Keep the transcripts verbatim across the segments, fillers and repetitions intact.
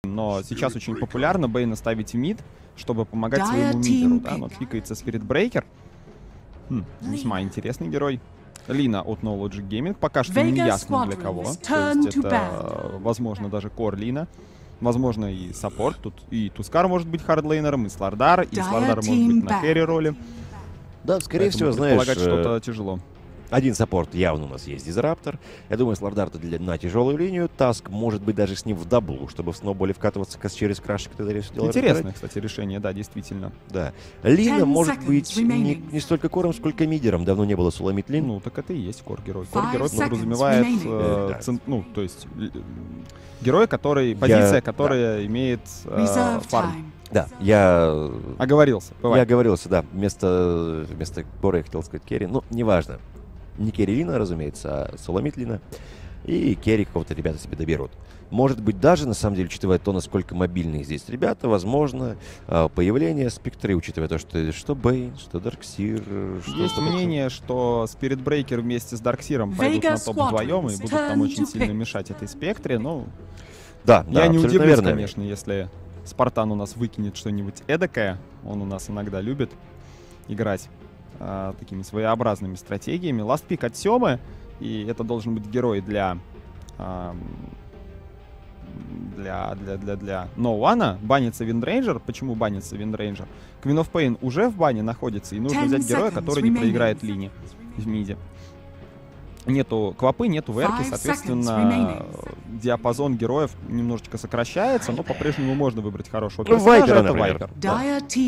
Но сейчас очень популярно Бейна ставить в мид, чтобы помогать своему мидеру, да, но пикается Spirit Breaker. Хм, весьма интересный герой. Лина от No Logic Gaming, пока что не ясно для кого. То есть это, возможно, даже Кор Лина. Возможно, и саппорт. Тут и Тускар может быть хардлейнером, и Слардар, и Слардар может быть на керри роли. Да, скорее Поэтому всего, знаешь, что-то тяжело. Один саппорт явно у нас есть, Дизраптор. Я думаю, Слардар-то для, на тяжелую линию. Таск может быть даже с ним в даблу, чтобы в сноуболе вкатываться через крашик. Интересное, кстати, решение, да, действительно. Да. Лина может быть не, не столько кором, сколько мидером. Давно не было Суламит Лин. Ну, так это и есть кор-герой. Кор-герой подразумевает, э, да. цен, ну, то есть герой, который, позиция, Я, которая да. имеет э, фарм. Да, я... Оговорился, бывает. Я оговорился, да. Вместо, вместо кора я хотел сказать керри. Ну, неважно. Не керри Лина, разумеется, а Суламит Лина. И керри какого-то ребята себе доберут. Может быть, даже, на самом деле, учитывая то, насколько мобильные здесь ребята, возможно, появление Спектры, учитывая то, что что Бейн, что Дарксир... Есть мнение, что Spirit Breaker вместе с Дарксиром пойдут на топ вдвоем и будут там очень сильно мешать этой Спектре, но... Да, Я да, не удивлюсь, верно. конечно, если Спартан у нас выкинет что-нибудь эдакое. Он у нас иногда любит играть а, такими своеобразными стратегиями. Last pick от Семы, и это должен быть герой для... А, для, для, для, для No One. Банится Виндрейнджер. Почему банится Виндрейнджер? Queen of Pain уже в бане находится, и нужно взять героя, который не проиграет линии в миде. Нету квапы, нету верки, соответственно, диапазон героев немножечко сокращается, но по-прежнему можно выбрать хорошего ну, персонажа. Вайпера, это например. Вайпер. Да.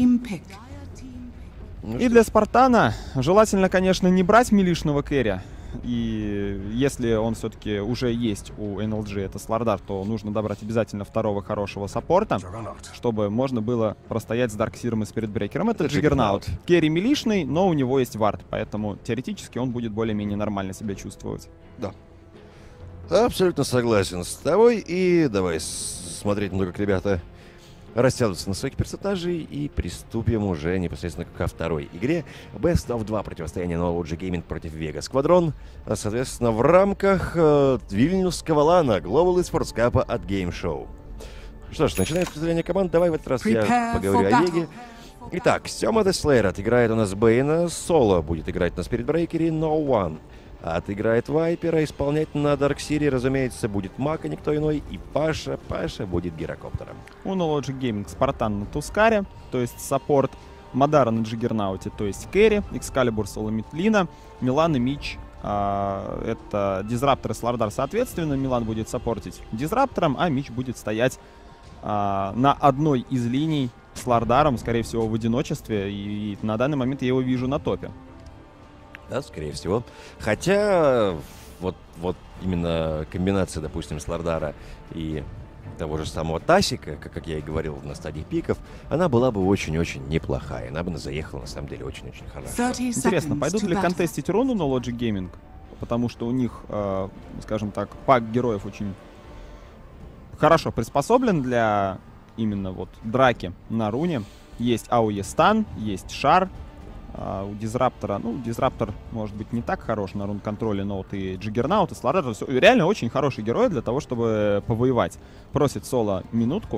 Ну, и для Спартана желательно, конечно, не брать милишного кэрри. И если он все-таки уже есть у эн эл джи, это Слардар, то нужно добрать обязательно второго хорошего саппорта, чтобы можно было простоять с Дарксиром и Спиритбрейкером. Это Джиггернаут. Керри милишный, но у него есть вард, поэтому теоретически он будет более-менее нормально себя чувствовать. Да. Абсолютно согласен с тобой. И давай смотреть на то, как ребята растянутся на своих персонажей, и приступим уже непосредственно ко второй игре. Best of два противостояние No Logic Gaming против Vega Squadron. Соответственно, в рамках э, Вильнюсского лана Global Esports Cup от Game Show. Что ж, начинаем с представления команд. Давай в этот раз Prepare я поговорю о Веге. Итак, Сема The Slayer отыграет у нас Бейна, Соло будет играть на Spirit Breaker, No One отыграет Вайпера, исполнять на Дарксире, разумеется, будет Мак, а никто иной, и Паша, Паша будет Гирокоптером. У No Logic Gaming Спартан на Тускаре, то есть саппорт, Мадара на Джиггернауте, то есть Керри, Экскалибур, Суламит Лина, Милан и Мич, а, это Дизраптор и Слардар соответственно. Милан будет саппортить Дизраптором, а Мич будет стоять а, на одной из линий с Лардаром, скорее всего, в одиночестве, и, и на данный момент я его вижу на топе. Да, скорее всего. Хотя вот, вот именно комбинация, допустим, Слардара и того же самого Тасика, как, как я и говорил на стадии пиков, она была бы очень-очень неплохая. Она бы заехала, на самом деле, очень-очень хорошо. Интересно, пойдут ли контестить руну на Logic Gaming? Потому что у них, э, скажем так, пак героев очень хорошо приспособлен для именно вот драки на руне. Есть АОЕ Стан, есть Шар. Uh, у Дизраптора, ну, Дизраптор может быть не так хорош на рун-контроле, но вот и Джиггернаут, и Слардар, реально очень хороший герой для того, чтобы повоевать. Просит Соло минутку.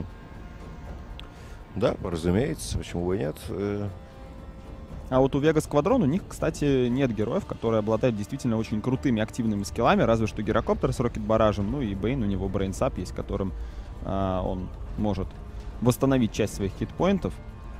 Да, разумеется, почему бы и нет. А вот у Vega Squadron у них, кстати, нет героев, которые обладают действительно очень крутыми активными скиллами, разве что Гирокоптер с Рокет-баражем, ну и Бейн, у него брейнсап есть, которым uh, он может восстановить часть своих хитпоинтов.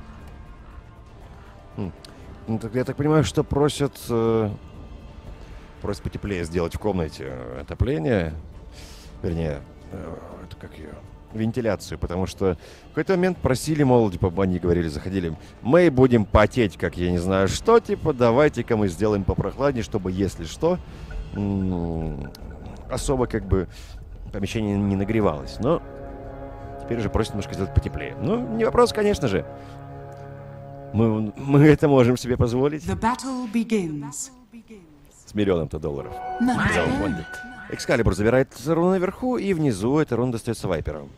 Mm. Ну, так я так понимаю, что просят, э, просят потеплее сделать в комнате э, отопление, вернее, э, это как ее, вентиляцию, потому что в какой-то момент просили, мол, типа, они говорили, заходили, мы будем потеть, как я не знаю что, типа, давайте-ка мы сделаем попрохладнее, чтобы, если что, м- особо, как бы, помещение не нагревалось, но теперь уже просят немножко сделать потеплее. Ну, не вопрос, конечно же. Мы, мы это можем себе позволить. С миллионом-то долларов. Экскалибур забирает руну наверху, и внизу эта руна достается Вайперу.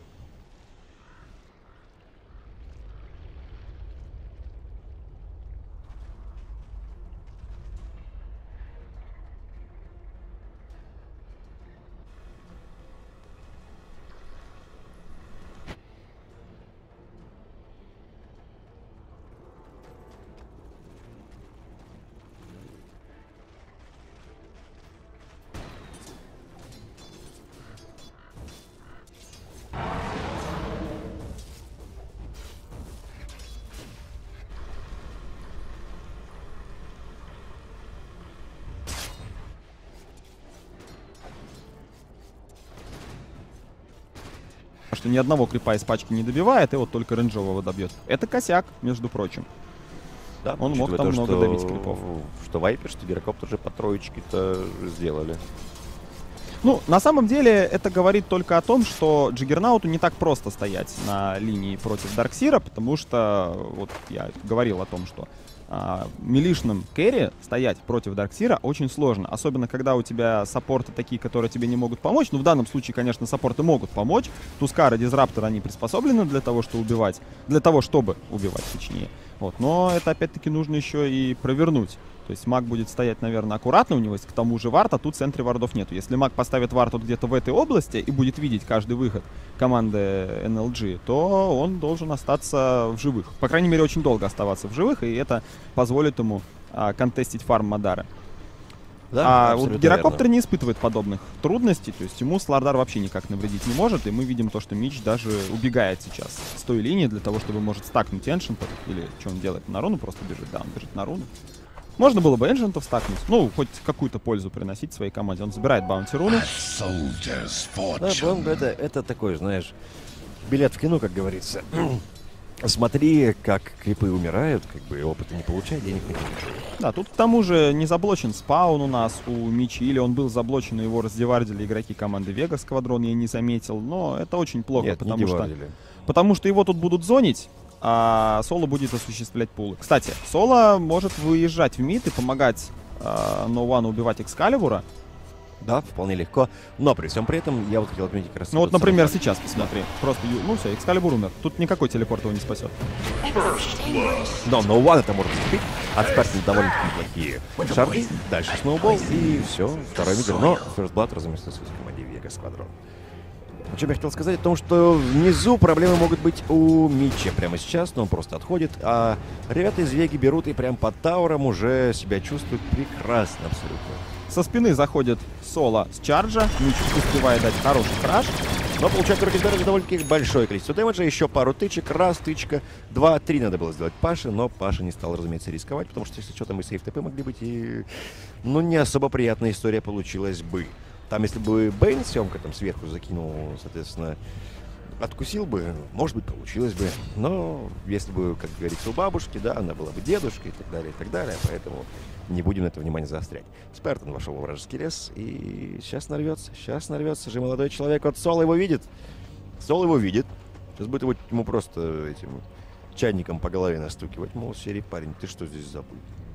что ни одного крипа из пачки не добивает, и вот только рейнджового добьет. Это косяк, между прочим. Да, он мог там то, много что, добить крипов. Что Вайпер, что Гирокоптер уже по троечке-то сделали. Ну, на самом деле, это говорит только о том, что Джиггернауту не так просто стоять на линии против Дарксира, потому что, вот я говорил о том, что а, милишным керри стоять против Дарксира очень сложно. Особенно, когда у тебя саппорты такие, которые тебе не могут помочь. Ну, в данном случае, конечно, саппорты могут помочь. Тускар и Дизраптор, они приспособлены для того, чтобы убивать. Для того, чтобы убивать, точнее. Вот. Но это, опять-таки, нужно еще и провернуть. То есть маг будет стоять, наверное, аккуратно, у него есть к тому же вард, а тут в центре вардов нету. Если маг поставит вард вот где-то в этой области и будет видеть каждый выход команды эн эл джи, то он должен остаться в живых. По крайней мере, очень долго оставаться в живых, и это позволит ему а, контестить фарм Мадары. Да, а вот Гирокоптер не испытывает подобных трудностей, то есть ему Слардар вообще никак навредить не может, и мы видим то, что Мич даже убегает сейчас с той линии для того, чтобы может стакнуть эншентов, или что он делает, на руну просто бежит, да, он бежит на руну. Можно было бы эншентов стакнуть, ну, хоть какую-то пользу приносить своей команде. Он забирает баунти руну. Да, это, это такой, знаешь, билет в кино, как говорится. Смотри, как крипы умирают, как бы опыта не получай, денег не получай. Да, тут к тому же не заблочен спаун у нас, у Мичи, или он был заблочен, и его раздевардили игроки команды Вега Сквадрон, я не заметил, но это очень плохо, Нет, потому не что девардили. потому что его тут будут зонить, а Соло будет осуществлять пулы. Кстати, Соло может выезжать в мид и помогать э, ноуану убивать Экскалибура. Да, вполне легко. Но при всем при этом я вот хотел отметить как раз... Ну вот, например, самый... сейчас посмотри. Просто, ну все, Экскалибур умер. Тут никакой телепорт его не спасет. Да, ноуан это может зацепить. От старта довольно-таки неплохие шарды. Дальше сноубол и все. Второй мидер. Но First Blood, разумеется, с командой Вега Сквадрон. О чем я хотел сказать? О том, что внизу проблемы могут быть у Митча прямо сейчас, но он просто отходит. А ребята из Веги берут и прям под тауром уже себя чувствуют прекрасно абсолютно. Со спины заходит Соло с чарджа. Митч успевает дать хороший краш. Но получает только довольно-таки большое количество дэмэджа. Еще пару тычек. Раз, тычка. Два, три надо было сделать Паше. Но Паша не стал, разумеется, рисковать. Потому что, если что, там и сейф ТП могли быть. И... ну, не особо приятная история получилась бы. Там, если бы Бэйн съемка там сверху закинул, соответственно, откусил бы, может быть, получилось бы. Но если бы, как говорится, у бабушки, да, она была бы дедушкой и так далее, и так далее. Поэтому не будем на это внимание заострять. Спертон вошел в вражеский лес и сейчас нарвется, сейчас нарвется же молодой человек. Вот Сол его видит. Сол его видит. Сейчас будет его, ему просто этим чайником по голове настукивать. Мол, серий парень, ты что здесь забыл?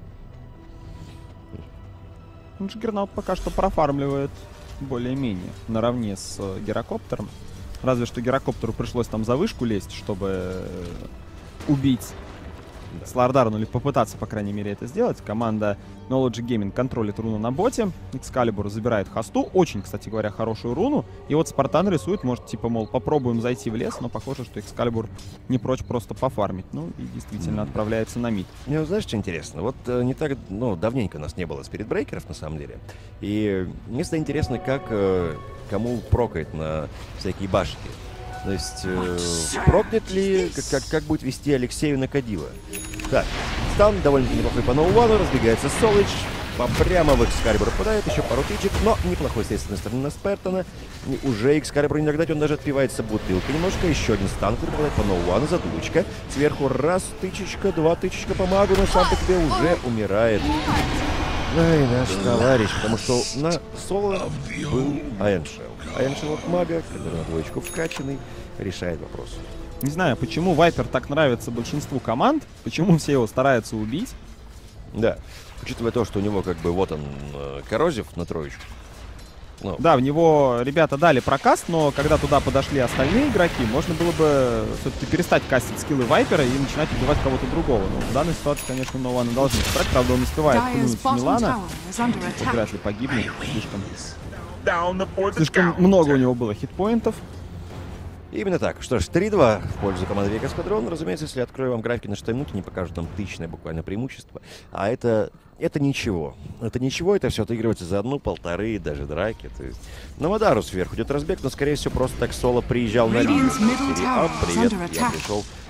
Джиггернаут пока что профармливает более-менее наравне с э, Гирокоптером. Разве что Гирокоптеру пришлось там за вышку лезть, чтобы э, убить да. Слардар, ну или попытаться, по крайней мере, это сделать. Команда Knowledge Gaming контролит руну на боте. Экскалибур забирает хосту. Очень, кстати говоря, хорошую руну. И вот Спартан рисует, может, типа, мол, попробуем зайти в лес, но похоже, что Экскалибур не прочь просто пофармить. Ну и действительно mm. отправляется на мид. Мне, знаешь, что интересно? Вот э, не так, ну, давненько у нас не было спиритбрейкеров, на самом деле. И мне всегда интересно, как э, кому прокает на всякие башки. То есть, э, прокнет ли, как, как, как будет вести Алексею на Кадила. Так, стан довольно-таки неплохой по ноувану, разбегается Солыч, прямо в Экскалибур попадает, еще пару тычек, но неплохой с этой стороны на Спертона. И уже Экскалибур не догнать, он даже отпивается бутылкой немножко, еще один стан, который попадает по ноувану, задумочка. Сверху раз тычечка, два тычечка по магу, но сам по себе уже умирает. Ай, наш товарищ, потому что на соло был Айншел. Айншел от мага, который на двоечку вкачанный, решает вопрос. Не знаю, почему Вайпер так нравится большинству команд, почему все его стараются убить. Да, учитывая то, что у него как бы вот он, коррозив на троечку. Ну. Да, в него ребята дали прокаст, но когда туда подошли остальные игроки, можно было бы все-таки перестать кастить скиллы Вайпера и начинать убивать кого-то другого. Но в данной ситуации, конечно, Ноуана должны собрать. Правда, он успевает пнуть Милана. Вот вряд ли погибнет. Слишком, слишком много у него было хитпоинтов. Именно так. Что ж, три-два в пользу команды Вега Сквадрон. Разумеется, если открою вам графики на шестой минуте, не покажут там тысячное буквально преимущество. А это, это ничего. Это ничего, это все отыгрывается за одну, полторы, даже драки. То есть на Мадару сверху идет разбег, но, скорее всего, просто так соло приезжал на линию. А, привет, я пришел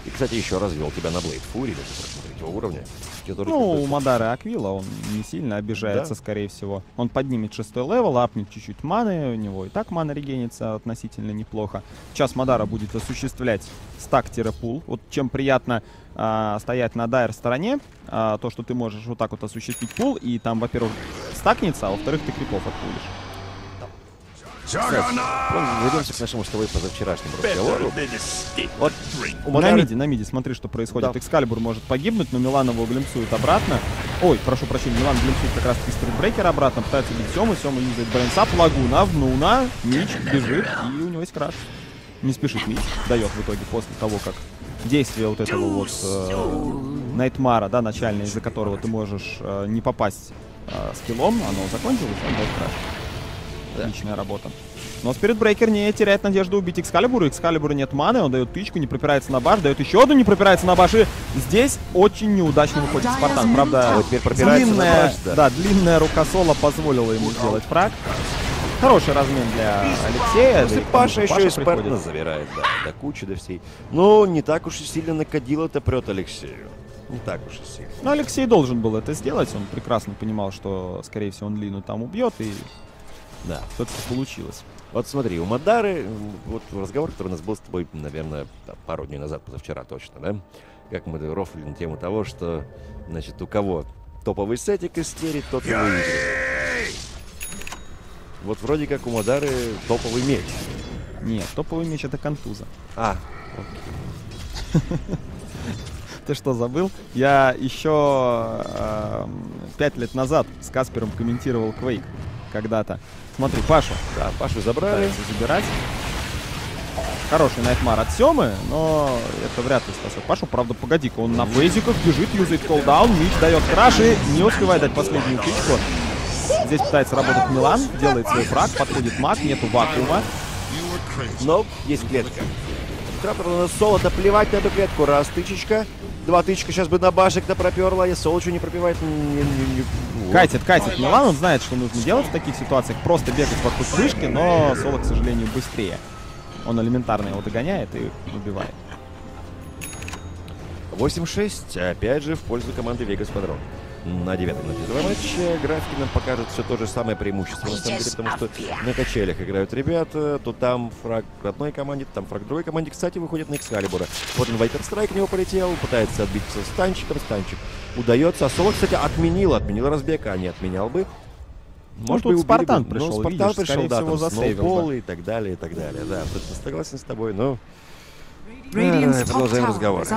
И, кстати, еще развел тебя на Блейд Фури, третьего уровня. Который Ну, у Мадары Аквила он не сильно обижается, да. скорее всего. Он поднимет шестой левел, апнет чуть-чуть маны, у него и так мана регенится относительно неплохо. Сейчас Мадара будет осуществлять стак-пул. Вот чем приятно а, стоять на дайр стороне, а, то, что ты можешь вот так вот осуществить пул, и там, во-первых, стакнется, а во-вторых, ты крипов отпулишь. Кстати, вернемся к нашему с тобой позавчерашнему разговору. Вот, Мадары... На миде, на миде, смотри, что происходит. Да. Экскалибур может погибнуть, но Милан его глимсует обратно. Ой, прошу прощения, Милан глимсует как раз таки стритбрейкер обратно, пытается бить Сему, Сему юзает брейнсап, Лагуна, Внуна, Мич бежит, и у него есть краш. Не спешит Мич, дает в итоге после того, как действие вот этого вот э, Найтмара, да, начальное, из-за которого ты можешь э, не попасть э, скиллом, оно закончилось, он дает краш. Отличная работа. Но Спиритбрейкер не теряет надежду убить Экскалибура. Экскалибура нет маны, он дает тычку, не пропирается на баш, дает еще одну, не пропирается на баш. И здесь очень неудачно выходит Спартан. Правда, длинная, баш, да. Да, длинная рука Соло позволила ему сделать фраг. Хороший размен для Алексея. Если да, Паша еще и Спартана забирает, да, до кучи, до всей. Но не так уж и сильно накодило-то прет Алексею. Не так уж и сильно. Но Алексей должен был это сделать. Он прекрасно понимал, что, скорее всего, он Лину там убьет, и да, все-таки получилось. Вот смотри, у Мадары, вот разговор, который у нас был с тобой, наверное, пару дней назад, позавчера точно, да? Как мы рофлили на тему того, что, значит, у кого топовый сетик истерит, тот и выиграет. Вот вроде как у Мадары топовый меч. Нет, топовый меч — это контуза. А, окей. Ты что, забыл? Я еще э, пять лет назад с Каспером комментировал Quake когда-то. Смотри, Пашу. Да, Пашу забрали. Забирать. Хороший Найтмар от Семы, но это вряд ли спасет Пашу. Правда, погоди-ка, он на фейзиках бежит, юзает колдаун, Мич дает краш и не успевает дать последнюю кличку. Здесь пытается работать Милан, делает свой фраг, подходит маг, нету вакуума. Но есть клетка. Траппер на Соло-то плевать на эту клетку. Раз тычечка, два тычка, сейчас бы на башек-то проперла, и Соло не пропивает. Не, не, не. Катит, катит Милан, он знает, что нужно делать в таких ситуациях. Просто бегать вокруг вышки, но Соло, к сожалению, быстрее. Он элементарно его догоняет и убивает. восемь шесть, опять же, в пользу команды Vegas Padron. На девятом на матче графики нам покажут все то же самое преимущество, на самом деле, потому что на качелях играют ребята, то там фраг одной команде, то там фраг другой команде. Кстати, выходит на Экскалибура. Вот он, Вайпер Страйк в него полетел, пытается отбиться с танчиком, станчик удается. А Соло, кстати, отменил, отменил разбег, а не отменял бы. Может, ну, тут Спартан бы. пришел, ну, Спартан видишь, пришел, скорее да, всего, засейвил, и так далее, и так далее. Да, абсолютно согласен с тобой, но а, продолжаем разговор.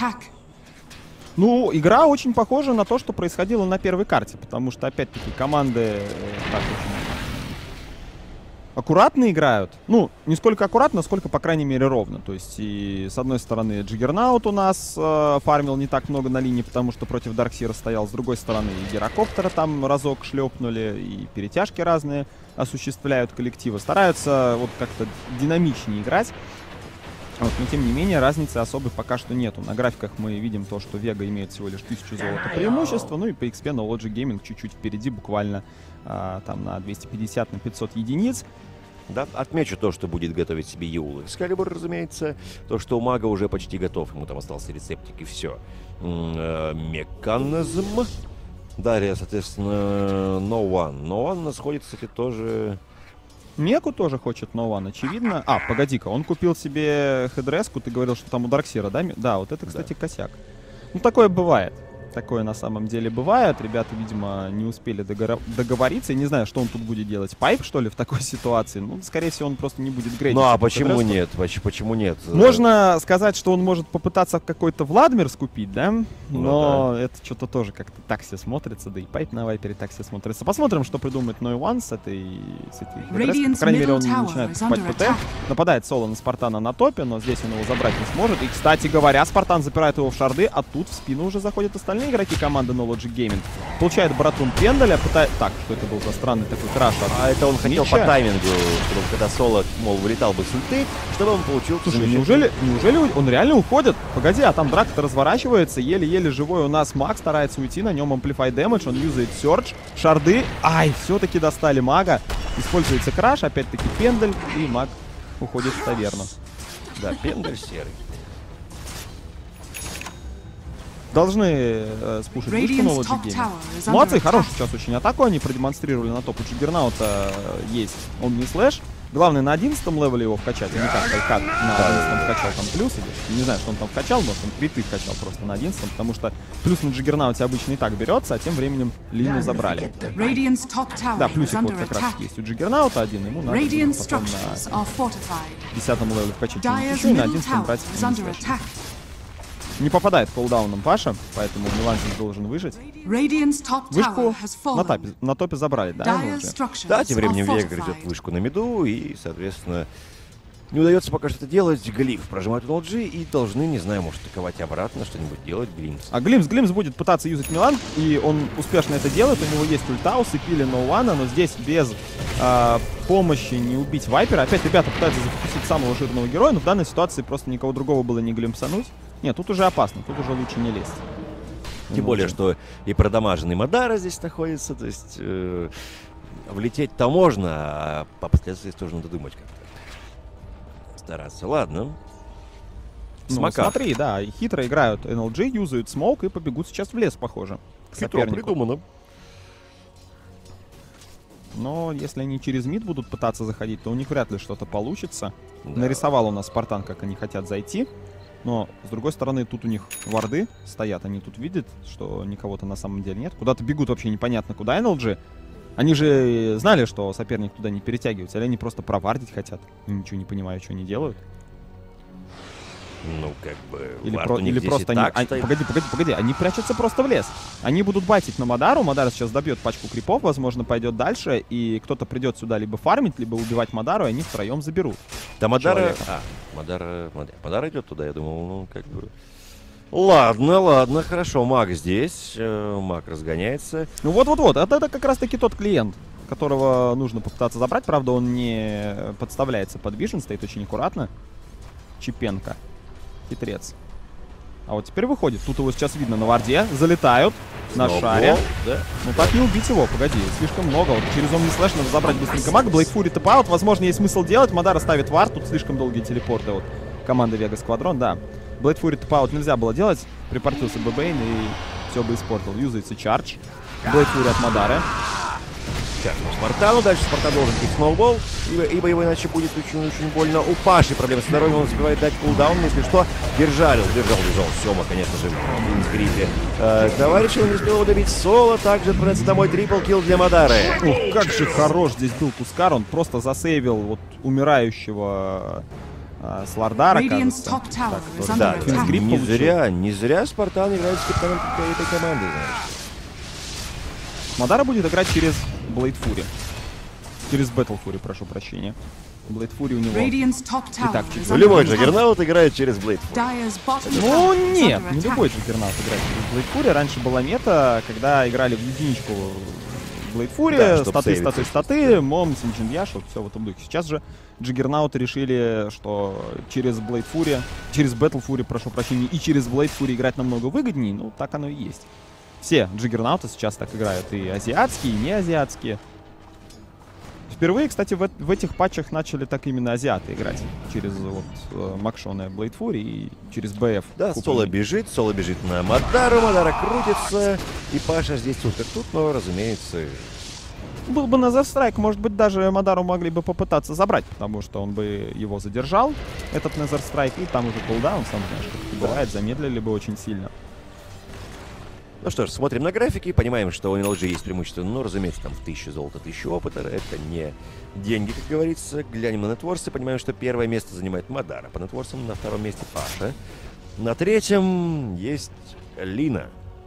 Ну, игра очень похожа на то, что происходило на первой карте, потому что, опять-таки, команды так очень аккуратно играют. Ну, не сколько аккуратно, сколько, по крайней мере, ровно. То есть, и с одной стороны, Джиггернаут у нас э, фармил не так много на линии, потому что против Дарксира стоял. С другой стороны, и Герокоптера там разок шлепнули, и перетяжки разные осуществляют коллективы. Стараются вот как-то динамичнее играть. Вот, но тем не менее разницы особой пока что нету. На графиках мы видим то, что Вега имеет всего лишь тысячу золота преимущества, ну и по экспе на Logic Gaming чуть-чуть впереди, буквально а, там на двести пятьдесят, на пятьсот единиц. Да, отмечу то, что будет готовить себе Юл Экскалибур, разумеется. То, что у мага уже почти готов, ему там остался рецептик и все. М-м, механизм. Далее, соответственно, No One. No One сходит, кстати, тоже... Меку тоже хочет No One, очевидно. А, погоди-ка, он купил себе хедреску, ты говорил, что там у Дарксира, да? Да, вот это, кстати, да. Косяк. Ну, такое бывает. Такое на самом деле бывает. Ребята, видимо, не успели договор... договориться. Я не знаю, что он тут будет делать. Пайп, что ли, в такой ситуации? Ну, скорее всего, он просто не будет грейдить. Ну, а почему нет? Почему нет? Можно сказать, что он может попытаться какой-то Владмир скупить, да? Но ну, да. Это что-то тоже как-то так себе смотрится. Да и Пайп на Вайпере так себе смотрится. Посмотрим, что придумает No One с этой... С этой хедреской. По крайней мере, он начинает покупать ПТ. Нападает Соло на Спартана на топе, но здесь он его забрать не сможет. И, кстати говоря, Спартан запирает его в шарды, а тут в спину уже заходят остальные игроки команды No Logic Gaming. Получает Братун Пендаля, пытает... Так, что это был за странный такой краш? А это он хотел по таймингу, чтобы когда Соло, мол, вылетал бы с ульты, чтобы он получил... Слушай, неужели, неужели он реально уходит? Погоди, а там драка-то разворачивается, еле-еле живой у нас маг, старается уйти, на нем Amplify Damage, он юзает Surge, шарды. Ай, все-таки достали мага. Используется краш, опять-таки Пендаль, и маг уходит в таверну. Да, Пендаль серый. должны э, спушить вышку Radiant's Knowledge top Gaming. tower is under Молодцы, attack. хорошую сейчас очень атаку они продемонстрировали на топ. У Джиггернаута есть Omni Slash. Главное на одиннадцатом левеле его вкачать, а не так, как Кат на одиннадцатом вкачал там плюс или... Не знаю, что он там вкачал, может он криты вкачал просто на одиннадцатом, потому что плюс на Джиггернауте обычно и так берется, а тем временем линию забрали. Radiant's top tower Да, is плюсик вот under как раз attack. есть у Джиггернаута один, ему надо Radiant будет потом structures на are fortified. десятом левеле вкачать Dire's еще и на middle одиннадцатом tower брать is under Omni Slash. attack. Не попадает колдауном Паша, поэтому Милан здесь должен выжить. Radiant's top Вышку tower has на fallen. топе, на топе забрали, да? его Dire's уже? structures Да, тем временем are Вегар идет fortified. вышку на миду, и, соответственно, не удается пока что делать. Глиф прожимает эн эл джи и должны, не знаю, может, атаковать обратно, что-нибудь делать. Глимс. А Глимс, Глимс будет пытаться юзать Милан, и он успешно это делает. У него есть ульта, усыпили Ноуана, но здесь без э, помощи не убить Вайпера. Опять ребята пытаются зафокусить самого жирного героя, но в данной ситуации просто никого другого было не глимпсануть. Нет, тут уже опасно, тут уже лучше не лезть. Тем более, что и продамаженный Мадара здесь находится, то есть э, влететь-то можно, а по последствиям тоже надо думать как-то. Стараться, ладно. Ну, Смока. смотри, да, хитро играют эн эл джи, юзают смоук и побегут сейчас в лес, похоже. К Хитро сопернику. придумано. Но если они через мид будут пытаться заходить, то у них вряд ли что-то получится. Да. Нарисовал у нас Спартан, как они хотят зайти. Но, с другой стороны, тут у них варды стоят. Они тут видят, что никого-то на самом деле нет. Куда-то бегут вообще непонятно куда эн эл джи. Они же знали, что соперник туда не перетягивается. Или они просто провардить хотят. И ничего не понимаю, что они делают. Ну, как бы... Или, вард про- у них или здесь просто и они... так они- стоит. Погоди, погоди, погоди. Они прячутся просто в лес. Они будут байтить на Мадару. Мадара сейчас добьет пачку крипов. Возможно, пойдет дальше. И кто-то придет сюда либо фармить, либо убивать Мадару. И они втроем заберут. Да, Мадара... человека. А, Мадара... Мадара... Мадара идет туда, я думал, ну, как бы... Ладно, ладно, хорошо, маг здесь. э, Маг разгоняется. Ну вот-вот-вот. Это, это как раз-таки тот клиент, которого нужно попытаться забрать. Правда, он не подставляется под вишен. Стоит очень аккуратно. Чипенко. Хитрец. А вот теперь выходит. Тут его сейчас видно на варде. Залетают на Снова, шаре. да. Ну так не убить его, погоди, слишком много. Вот через Omni Slash надо забрать быстренько мага. Блейк Фури тэп-аут, возможно, есть смысл делать. Мадара ставит вард, тут слишком долгие телепорты. Вот команда Вега Сквадрон, да. Блейк Фури тэп-аут нельзя было делать. Припортился бы Бейн и все бы испортил. Юзается чардж. Блейк Фури от Мадары. Сейчас по Спартану, дальше Спартан должен пить сноубол, ибо, ибо его иначе будет очень-очень больно. У Паши проблемы с здоровьем, он успевает дать кулдаун, если что, держал, держал, держал Сёма, конечно же, в гриппе. Э, товарищ, он не успел его добить. Соло также отправляется домой, трипл килл для Мадары. Ух, как же хорош здесь был Тускар, он просто засейвил вот умирающего э, Слардара, Radiant's кажется. top tower Так, is тоже, under да, attack. Квинсгрип не получил. зря, не зря Спартан играет с капитаном этой команды, знаешь. Мадара будет играть через Блейд Фури. Через Бэтл Фури, прошу прощения. Блейд Фури у него... Radiant's top tower Итак, is Ну, under Любой attack. Джаггернаут играет через Блейд. Dire's bottom Ну tower is нет, under не attack. любой Джаггернаут играет через Блейд Фури. Раньше была мета, когда играли в единичку Блейд Фури, Да, чтоб статы, сейвиться, статы, чтоб статы, Мом, Синджиньяш, вот все в этом духе. Сейчас же Джаггернауты решили, что через Блейд Фури, через Бэтл Фури, прошу прощения, и через Блейд Фури играть намного выгоднее. Ну, так оно и есть. Все Джаггернауты сейчас так играют, и азиатские, и не азиатские. Впервые, кстати, в, в этих патчах начали так именно азиаты играть. Через вот э, Макшона Блейд Фури и через БФ. Да, купленный. Соло бежит, Соло бежит на Мадару, Мадара крутится, и Паша здесь тут как тут, но, разумеется, Был бы Назар Страйк, может быть, даже Мадару могли бы попытаться забрать, потому что он бы его задержал, этот Назар Страйк, и там уже кулдаун, сам знаешь, как это бывает, замедлили бы очень сильно. Ну что ж, смотрим на графики, понимаем, что у эн эл джи есть преимущество, ну, разумеется, там тысяча золота, тысяча опыта, это не деньги, как говорится. Глянем на нетворсы, понимаем, что первое место занимает Мадара, по нетворсам на втором месте Паша. На третьем есть Лина.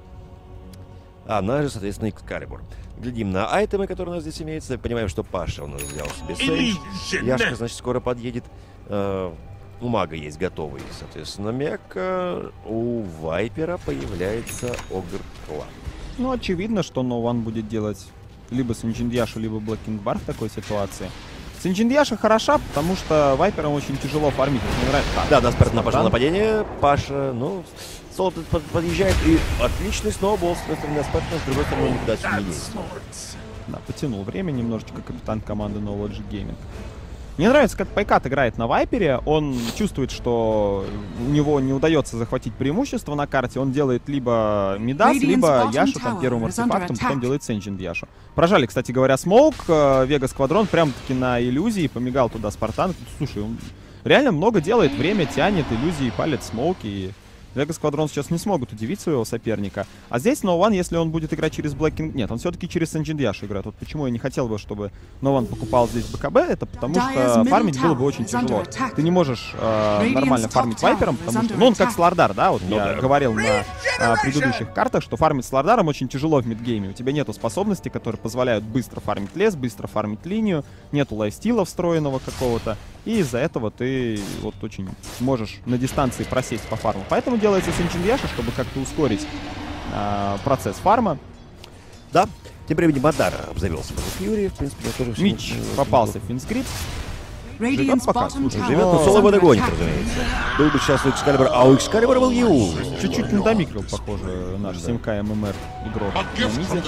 А она же, соответственно, Экскалибур. Глядим на айтемы, которые у нас здесь имеются, понимаем, что Паша у нас взял себе Сейдж. Яшка, значит, скоро подъедет. Э, У мага есть готовый, соответственно, мека. У Вайпера появляется Огр Клан. Ну, очевидно, что No One будет делать либо Синджиндьяшу, либо Black King Bar в такой ситуации. Синджиндьяша хороша, потому что Вайперам очень тяжело фармить. Мне нравится. Так, Да, на Спартан на Спартан. нападение. Паша, ну, Соло под- под- подъезжает и отличный сноубол, с одной стороны, на Спартан, с другой стороны, никуда не едет. Да, потянул время немножечко капитан команды Knowledge Gaming. Мне нравится, как Пайкат играет на Вайпере. Он чувствует, что у него не удается захватить преимущество на карте. Он делает либо Мидас, либо Яшу там первым артефактом, потом делает Сенджин в Яшу. Прожали, кстати говоря, смоук. Вега Сквадрон прям-таки на иллюзии. Помигал туда Спартан. Слушай, он реально много делает. Время тянет, иллюзии, палит смоуки. И Вега Сквадрон сейчас не смогут удивить своего соперника. А здесь ноуан, если он будет играть через Black King... Нет, он все-таки через Сенджин Яшу играет. Вот почему я не хотел бы, чтобы ноуан покупал здесь БКБ. Это потому что фармить было бы очень тяжело. Ты не можешь э, нормально фармить Вайпером, потому что... Ну, он как Слардар, да? Вот я говорил на э, предыдущих картах, что фармить Слардаром очень тяжело в мидгейме. У тебя нету способностей, которые позволяют быстро фармить лес, быстро фармить линию. Нету лайфстила встроенного какого-то. И из-за этого ты вот очень можешь на дистанции просесть по фарму. Поэтому делается Сенджин Яша, чтобы как-то ускорить э, процесс фарма. Да. Тем временем Мадара обзавелся против Фьюри. В принципе, я тоже... Мич попался в финскрипт. Живет пока, слушай, живет, но соло его догонит, разумеется. Был бы сейчас у Экскалибура, а у Экскалибура был Ю. Чуть-чуть надомикрил, похоже, наш семь ка ММР игрок на миде.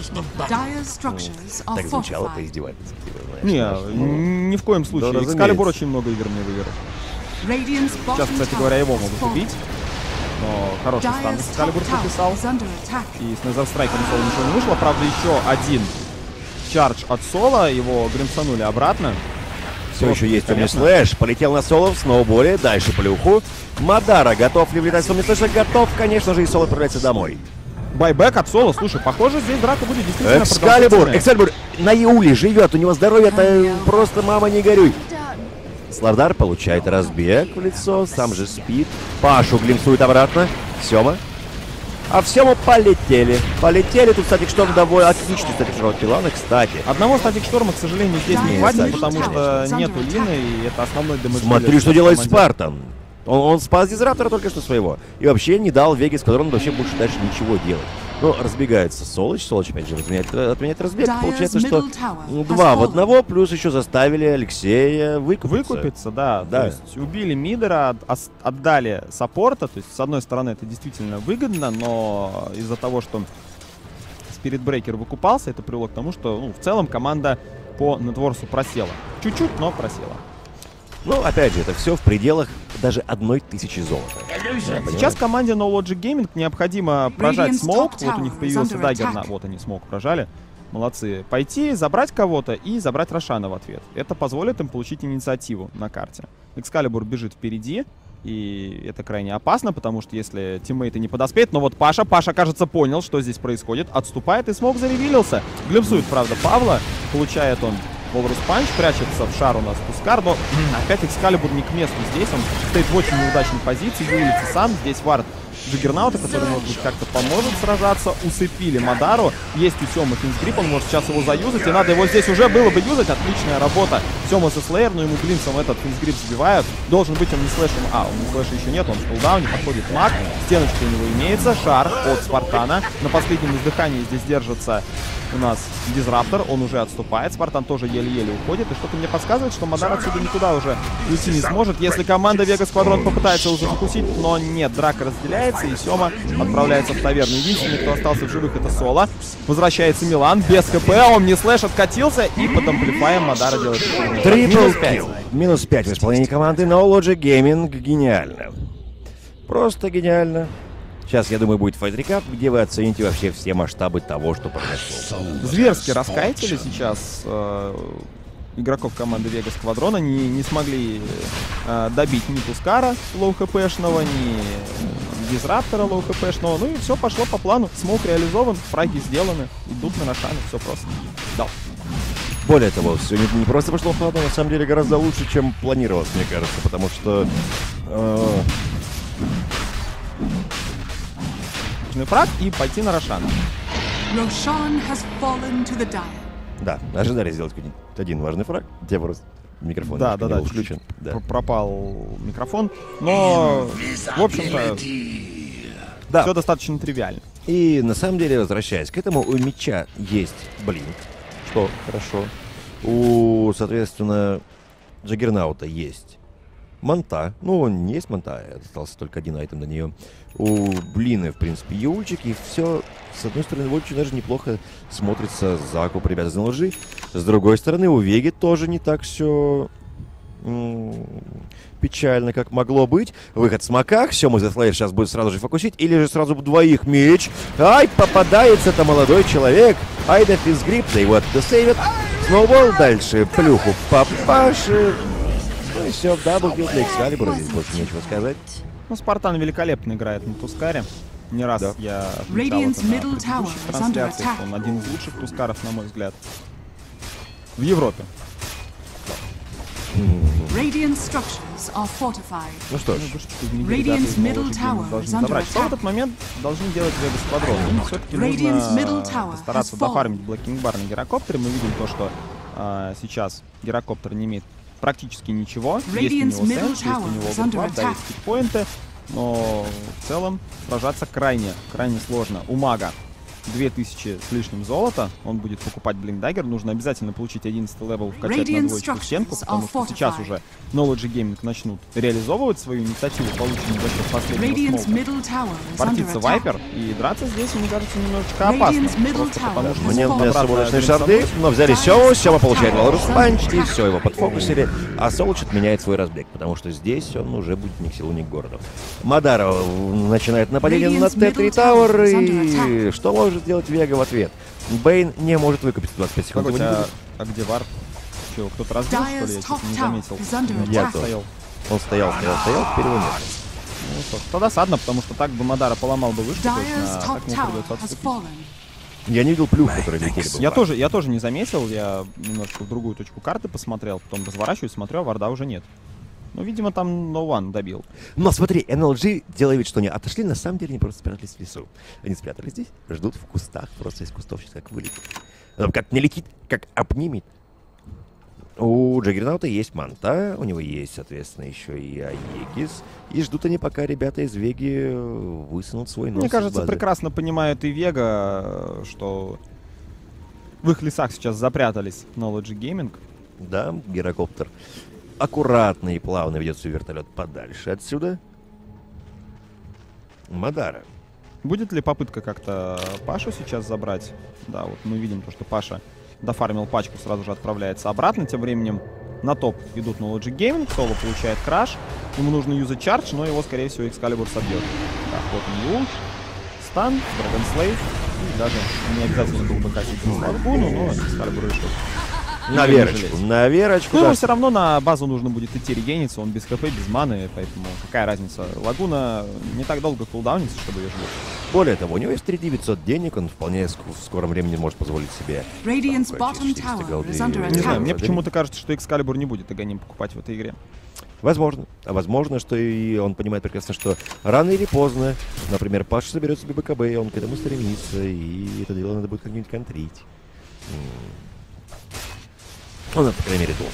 Так звучало поиздевательски. Не, ни в коем случае. Да, Экскалибур очень много игр мне выиграл. Сейчас, кстати говоря, его могут убить. Но хороший стан Экскалибур подписал. И с Незерстрайком соло ничего не вышло. Правда, еще один чардж от соло. Его гримсанули обратно. Все еще есть Омнислэш. Полетел на соло в сноуболе. Дальше плюху. Мадара готов ли влетать с Омнислэша? Готов, конечно же, и соло отправляется домой. Байбек от соло. Слушай, похоже, здесь драка будет действительно Экскалибур. Экскалибур на Иуле живет. У него здоровье-то просто мама не горюй. Слардар получает разбег в лицо. Сам же спит. Пашу глимсует обратно. Сема. А в Сему полетели. Полетели. Тут Статик Шторм довольно отличный Статик Шторм от Пилана, кстати. Одного Статик Шторма, к сожалению, здесь не хватит, потому что нету Лины, и это основной дэмэдж. Смотри, что делает Спартан. Он, он спас Дизраптора только что своего. И вообще не дал Веге Сквадрону вообще больше дальше ничего делать. Но разбегается Солоч. Солоч опять же отменяет, отменяет разбег. Получается, что два в одного, плюс еще заставили Алексея выкупиться. Выкупиться, да. да. То есть убили мидера, отдали саппорта. То есть, с одной стороны, это действительно выгодно, но из-за того, что Spirit Breaker выкупался, это привело к тому, что ну, в целом команда по нетворсу просела. Чуть-чуть, но просела. Ну, опять же, это все в пределах даже одной тысячи золота. Да, сейчас команде No Logic Gaming необходимо прожать смоук. Вот у них появился даггер на... Вот они смоук прожали. Молодцы. Пойти, забрать кого-то и забрать Рошана в ответ. Это позволит им получить инициативу на карте. Экскалибур бежит впереди. И это крайне опасно, потому что если тиммейты не подоспеют... Но вот Паша, Паша, кажется, понял, что здесь происходит. Отступает, и смоук заревилился. Глимсует, правда, Павла. Получает он Волрус Панч, прячется в шар у нас Тускар, но опять Экскалибур не к месту здесь. Он стоит в очень неудачной позиции, юлится сам. Здесь вард Джиггернаута, который, может быть, как-то поможет сражаться. Усыпили Мадару. Есть у Сёмы финскрип, он может сейчас его заюзать. И надо его здесь уже было бы юзать. Отличная работа. Сёма со Слеер, но ему глинсом этот финскрип сбивают. Должен быть он не слэшем. А, он не слэша еще нет, он в кулдауне. Подходит маг. Стеночка у него имеется. Шар от Спартана. На последнем издыхании здесь держится у нас Дизраптор, он уже отступает. Спартан тоже еле-еле уходит. И что-то мне подсказывает, что Мадар отсюда никуда уже уйти не сможет. Если команда Вега Сквадрон попытается уже закусить, но нет, драка разделяется, и Сёма отправляется в таверну. Единственный, кто остался в живых, это Соло. Возвращается Милан без ХП, он не слэш откатился, и под амплифаем Мадара делает трипл килл. Минус пять в исполнении команды No Logic Gaming. Гениально. Просто гениально. Сейчас, я думаю, будет файт-рекап, где вы оцените вообще все масштабы того, что произошло. Зверски раскайтили сейчас э, игроков команды Вега Сквадрона. Не, не смогли э, добить ни Тускара лоу-хпшного, ни Дизраптора лоу-хпшного. Ну и все пошло по плану. Смоук реализован, фраги сделаны. Идут на Рошана, все просто. Да. Более того, все не, не просто пошло по плану, на самом деле гораздо лучше, чем планировалось, мне кажется. Потому что... Э фраг и пойти на Рошана. Да, ожидали сделать один важный фраг. Тебе просто микрофон да, да, да, включен. Да. Пропал микрофон. Но, в общем-то, да. Все достаточно тривиально. И на самом деле, возвращаясь к этому, у мяча есть блинк, что хорошо. У, соответственно, Джаггернаута есть Манта. Ну, он не есть Манта, остался только один айтем на нее. У Блины, в принципе, Юльчик, и все, с одной стороны, очень даже неплохо смотрится закуп ребят из НЛЖ. С другой стороны, у Веги тоже не так все М, Печально, как могло быть. Выход с маках. Все, мы Флэш сейчас будет сразу же фокусить. Или же сразу двоих меч. Ай, попадается-то молодой человек. Ай, да физгрип, да его отдосейвят. Сноубол дальше. Плюху папаши. Ну и все, даблкил для Экскалибура. Здесь больше нечего сказать. Ну, Спартан великолепно играет на Тускаре. Не раз Да. я отмечал Radiant's это на middle tower предыдущих is under трансляциях. attack. Он один из лучших Тускаров, на мой взгляд. В Европе. Radiant structures are fortified. Ну что ж, Ну, вышечку из Нигерии ребята из Radiant's middle Knowledge Gaming tower должны is under забрать. Что в attack. этот момент должны делать Вега Сквадрон? Все-таки Radiant's middle нужно tower постараться has fallen. дофармить Блэкинг Бар на Гирокоптере. Мы видим то, что а, сейчас Гирокоптер не имеет практически ничего. Есть у Radiant's него middle сенс, есть у tower него is under overclock, да, attack. есть хитпоинты. Но в целом сражаться крайне, крайне сложно. У мага две тысячи с лишним золота. Он будет покупать Блинкдаггер. Нужно обязательно получить одиннадцатый левел, вкачать на Radiant двоечку стенку, structures потому are что сейчас fortified. уже Knowledge Gaming начнут реализовывать свою инициативу, полученную за счет последнего Radiant's смолка. middle tower is under Портится attack. Вайпер, и драться здесь, мне кажется, немножечко опасно. Radiant's middle Просто tower потому что has Мне fallen. для обратно свободочные Гринсон шарды, но взяли Сёву, Сёва получает Валрус Tower Панч, is и under все, его подфокусили. А Солочет меняет свой разбег, потому что здесь он уже будет ни к селу, ни к городу. Мадара начинает нападение на Radiant's Т три middle tower Тауэр, is under и что может сделать Вега в ответ? Бэйн не может выкупить двадцать пять секунд. Погодь, его не а, будет. а где Вард? Че, его кто-то разбил, что ли? Я Dyer's что-то не top заметил. tower is under Я attack. тоже. Стоял. Он стоял, стоял, стоял, теперь его нет. Ну что ж, то досадно, потому что так бы Мадара поломал бы вышку, то есть, Dyer's а, top так ему tower придется has отступить. fallen. Я не видел плюх, который летели бы. Я тоже, я тоже не заметил, я немножко в другую точку карты посмотрел, потом разворачиваюсь, смотрю, а Варда уже нет. Ну, видимо, там No One добил. Но смотри, эн эл джи, делая вид, что они отошли, на самом деле они просто спрятались в лесу. Они спрятались здесь, ждут в кустах, просто из кустов сейчас как вылетит. Потом как не летит, как обнимет. У Джаггернаута есть Манта, у него есть, соответственно, еще и Аегис. И ждут они, пока ребята из Веги высунут свой нос Мне из кажется, базы. прекрасно понимают и Вега, что в их лесах сейчас запрятались Knowledge Gaming. Да, гирокоптер аккуратно и плавно ведет свой вертолет подальше отсюда. Мадара. Будет ли попытка как-то Пашу сейчас забрать? Да, вот мы видим то, что Паша дофармил пачку, сразу же отправляется обратно. Тем временем на топ идут Knowledge Gaming, Соло получает краш. Ему нужно юзать чардж, но его, скорее всего, Экскалибур собьет. Так, вот он Юл, стан, Драгон Слейв. И даже не обязательно был бы катить на Лагуну, но Экскалибур решил. На Ничего не Верочку, жалеть. на Верочку. Ну, да. ему все равно на базу нужно будет идти регениться, он без хп, без маны, поэтому какая разница. Лагуна не так долго кулдаунится, чтобы ее ждать. Более того, у него есть три тысячи девятьсот денег, он вполне ск- в скором времени может позволить себе... Radiant's там, bottom какие-то четыреста tower голды. is under Не знаю, attack. мне почему-то кажется, что Экскалибур не будет Аганим покупать в этой игре. Возможно. А возможно, что и он понимает прекрасно, что рано или поздно, например, Паша соберет себе БКБ, и он к этому стремится, и это дело надо будет как-нибудь контрить. М. Ну, по крайней мере, долго.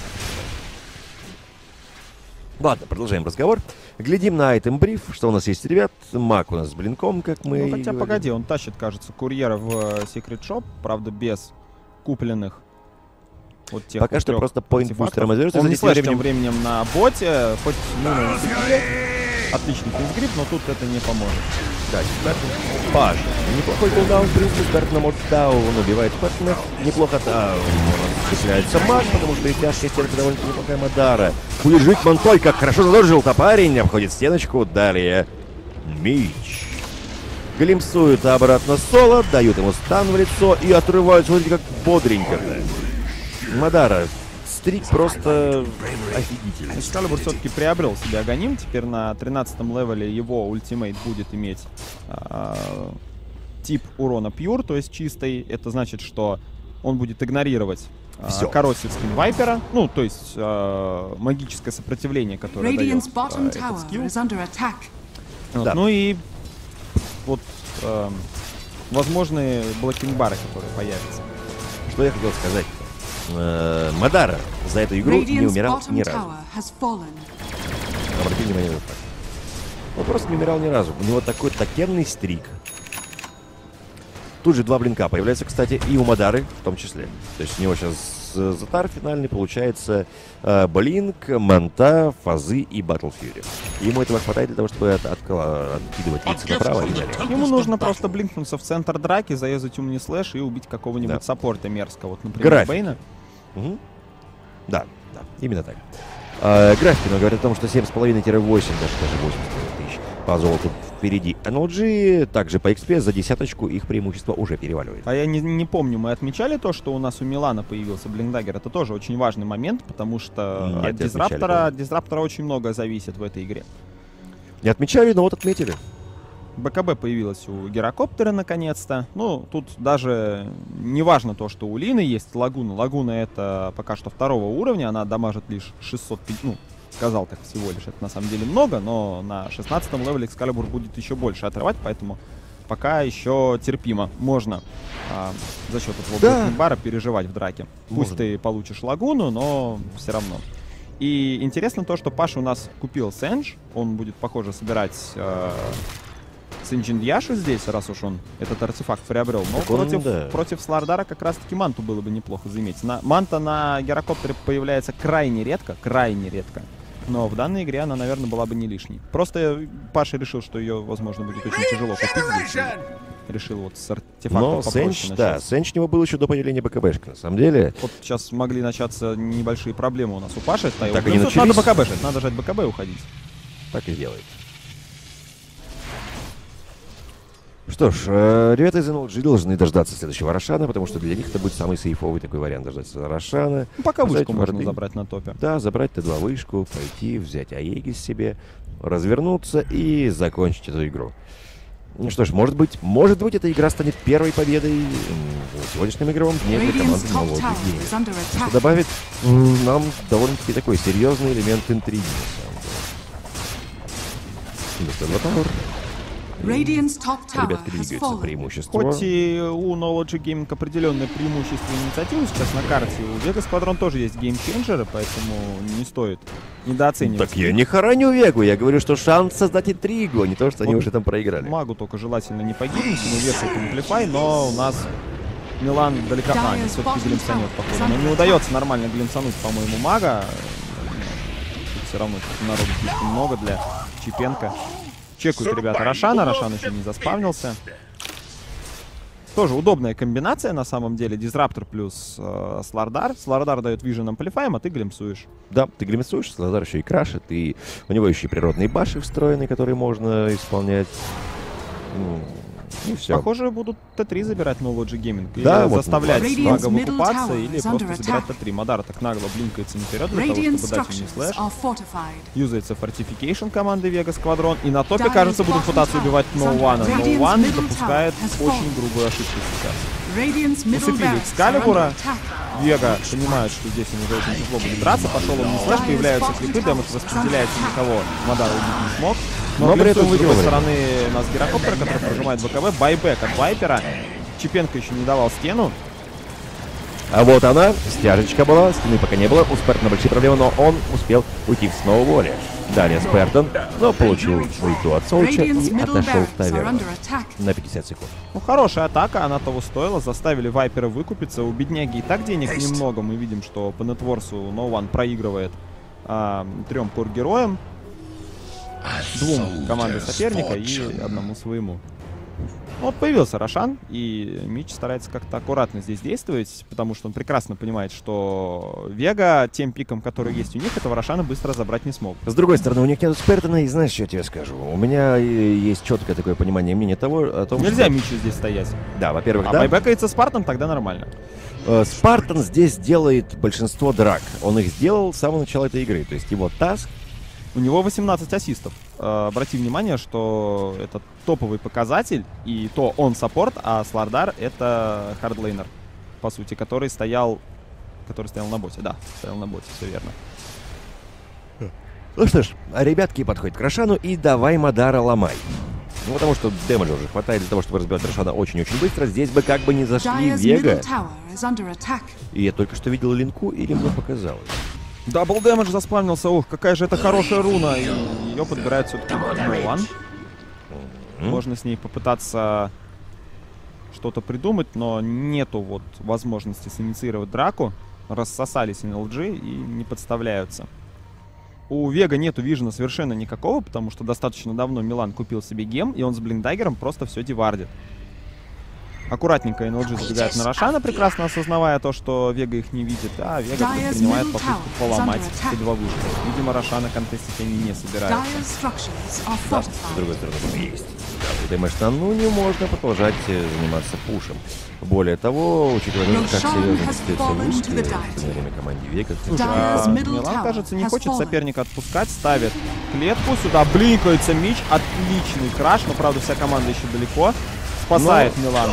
Ладно, продолжаем разговор. Глядим на айтем бриф, что у нас есть, ребят. Мак у нас с блинком, как мы Ну, и хотя, говорили. погоди, он тащит, кажется, курьера в э, Secret Shop, правда, без купленных вот тех Пока вот что трёх просто point артефактов. бустером извернется. Он за не этим слэш временем- тем временем на боте, хоть ну, на секунде. Отличный финсгрип, но тут это не поможет. Да, Спартан. Паша. Неплохой кулдаун, в принципе, Спартан на Мордтау. Он убивает Спартана. Неплохо там цепляется Мак, потому что и тяжкая стенка довольно-таки неплохая Мадара. Будет жить Монтоль, как хорошо задолжил-то парень. Обходит стеночку. Далее Мич. Глимсуют обратно Соло, дают ему стан в лицо и отрывают. Смотрите, как бодренько-то. Мадара. Стрик просто офигительный. Экскалибур все-таки приобрел себе Аганим. Теперь на тринадцатом левеле его ультимейт будет иметь а, тип урона Pure, то есть чистый. Это значит, что он будет игнорировать а, Всё. короткий скин Вайпера. Ну, то есть а, магическое сопротивление, которое дает Radiant's а, bottom этот tower скилл. is under attack. Вот. Да. Ну и вот эм, возможные блокинг-бары, которые появятся. Что я хотел сказать? Э, Мадара за эту игру не Radiant's умирал bottom ни разу. tower has fallen. Обрати внимание на факт. Он просто не умирал ни разу. У него такой такенный стрик. Тут же два блинка появляются, кстати, и у Мадары в том числе. То есть у него сейчас э, затар финальный получается э, блинк, манта, фазы и батл фьюри. Ему этого хватает для того, чтобы от, откла- откидывать лица направо и далее. Ему нужно просто блинкнуться в центр драки, заезать умный слэш и убить какого-нибудь Да. саппорта мерзкого. Вот, например, График. Бейна. Мгм. Да, да, именно так. Э, графики, но говорят о том, что семь с половиной - восемь, даже, даже восемьдесят тысяч по золоту впереди эн эл джи. Также по экспе за десяточку их преимущество уже переваливает. А я не, не помню, мы отмечали то, что у нас у Милана появился Блинкдаггер. Это тоже очень важный момент, потому что Нет, от не дизраптора, отмечали, да. от дизраптора очень много зависит в этой игре. Не отмечали, но вот отметили. БКБ появилась у Гирокоптера наконец-то. Ну, тут даже не важно то, что у Лины есть Лагуна. Лагуна это пока что второго уровня, она дамажит лишь шестьсот, ну, сказал так всего лишь, это на самом деле много, но на шестнадцатом левеле Экскалибур будет еще больше отрывать, поэтому пока еще терпимо. Можно а, за счет этого Да. бара переживать в драке. Пусть Можно. ты получишь Лагуну, но все равно. И интересно то, что Паша у нас купил Сэндж, он будет, похоже, собирать э, Синджиндьяшу здесь, раз уж он этот артефакт приобрел. Но Так он, против, да. против Слардара как раз-таки манту было бы неплохо заиметь. На, манта на Гирокоптере появляется крайне редко, крайне редко. Но в данной игре она, наверное, была бы не лишней. Просто Паша решил, что ее, возможно, будет очень тяжело купить здесь. И решил вот с артефактом Но попроще Сенч, начать. да, Сенч у него был еще до появления БКБшки. На самом деле, Вот сейчас могли начаться небольшие проблемы у нас у Паши. Так они Надо начались. БКБ, надо жать БКБ и уходить. так и делает. Что ж, э, ребята из эн эл джи должны дождаться следующего Рошана, потому что для них это будет самый сейфовый такой вариант, дождаться Рошана. Ну, пока Взять вышку можно варды. забрать на топе. Да, забрать Т два вышку, пойти, взять Аегис себе, развернуться и закончить эту игру. Ну что ж, может быть, может быть, эта игра станет первой победой м, в сегодняшнем игровом дне для Radiant's команды top Melodic tower Gaming. is under Что attack. добавит м, нам довольно-таки такой серьезный элемент интриги, на самом деле. Т два Tower. Radiant's top tower Ребятки has двигаются fallen. преимущество. Хоть и у Knowledge Gaming определенное преимущество и инициативы сейчас на карте, у Vegas Squadron тоже есть геймченджеры, поэтому не стоит недооценивать. Так я не хороню Вегу, я говорю, что шанс создать интригу, а не то, что они Вот уже там проиграли. Магу только желательно не погибнуть, ему вешает амплифай, но у нас Милан далеко... А, нет, все-таки глимсанет, похоже. Но не удается нормально глимсануть, по-моему, мага. Тут все равно народу слишком много для Чипенко. Чекают ребята Рошана, Рошан еще не заспавнился. Тоже удобная комбинация на самом деле. Дизраптор плюс э, Слардар. Слардар дает Vision Amplify, а ты глимсуешь. Да, ты глимсуешь, Слазар еще и крашит, и у него еще и природные баши встроены, которые можно исполнять. Ну, и все. Похоже, будут Т три забирать Knowledge Gaming. Или Да, вот заставлять Radiant's мага middle выкупаться, tower или is просто under забирать attack. Т три. Мадар так нагло блинкается наперед для того, Radiant чтобы дать ему structures слэш. are fortified. Юзается фортификейшн команды Vegas Squadron. И на топе, Dyer's кажется, будут bottom пытаться tower убивать is No under One. attack. No Radiant's One middle допускает tower has очень fallen. грубую ошибку сейчас. Radiant's middle Усыпили barracks are Экскалибура. under attack. Вега понимает, что здесь ему уже очень тяжело будет драться. Пошел он на слэш, появляются крипы, дэмэдж распределяется никого. Мадара убить не смог. Но, Но при глимсует этом с другой выигрывает. стороны у нас Гирокоптер, который прожимает БКБ. Байбек от Вайпера. Чипенко еще не давал стену. А вот она, стяжечка была, стены пока не было, у Спертона большие проблемы, но он успел уйти в сноуболе. Далее Спертон, но получил ульту от Солча Radiant's и middle отошел в barracks are таверну under attack. на пятьдесят секунд. Ну, хорошая атака, она того стоила. Заставили Вайпера выкупиться. У бедняги и так денег немного. Мы видим, что по нетворсу No One проигрывает а, трем кор-героям. Двум команды соперника и одному своему. Вот появился Рошан, и Мич старается как-то аккуратно здесь действовать, потому что он прекрасно понимает, что Вега тем пиком, который есть у них, этого Рошана быстро забрать не смог. С другой стороны, у них нет Спертона, и знаешь, что я тебе скажу? У меня э, есть четкое такое понимание мнения того, о том, Нельзя что... Мичу здесь стоять. Да, во-первых, А да. байбекается Спартан, тогда нормально. Э, Спартан здесь делает большинство драк. Он их сделал с самого начала этой игры. То есть его таск. У него восемнадцать ассистов. Э, Обрати внимание, что это топовый показатель, и то он саппорт, а Слардар это хардлейнер, по сути, который стоял, который стоял на боте. Да, стоял на боте, все верно. Ну что ж, ребятки подходят к Рошану, и давай Мадара ломай. Ну, потому что дэмэджа уже хватает для того, чтобы разбивать Рошана очень-очень быстро. Здесь бы как бы не зашли Dyer's Вега. middle tower is under attack. И я только что видел линку, или мне показалось. Дабл дэмэдж заспавнился. Ух, какая же это хорошая руна. И ее подбирает все-таки No One. М? Можно с ней попытаться что-то придумать, но нету вот возможности синициировать драку. Рассосались эн эл джи и не подставляются. У Вега нету вижена совершенно никакого, потому что достаточно давно Милан купил себе гем, и он с Блинкдаггером просто все дивардит. Аккуратненько эн эл джи забегает на Рошана, прекрасно осознавая то, что Вега их не видит, а Вега Dyer's предпринимает middle попытку tower is поломать under attack. эти два выжига. Видимо, Рошана контестить они не собираются. Dyer's structures are Да, с fortified. другой стороны, там есть. Да, дэмэдж на Нуне, можно продолжать э, заниматься пушем. Более того, учитывая, как Roshan серьезно has остается fallen Луски to the в Dire. последнее время команде Вега. Слушай, Dyer's а middle Милан, tower кажется, не has хочет fallen. соперника отпускать, ставит клетку, сюда блинкается Мич, отличный краш, но, правда, вся команда еще далеко. Спасает Милан.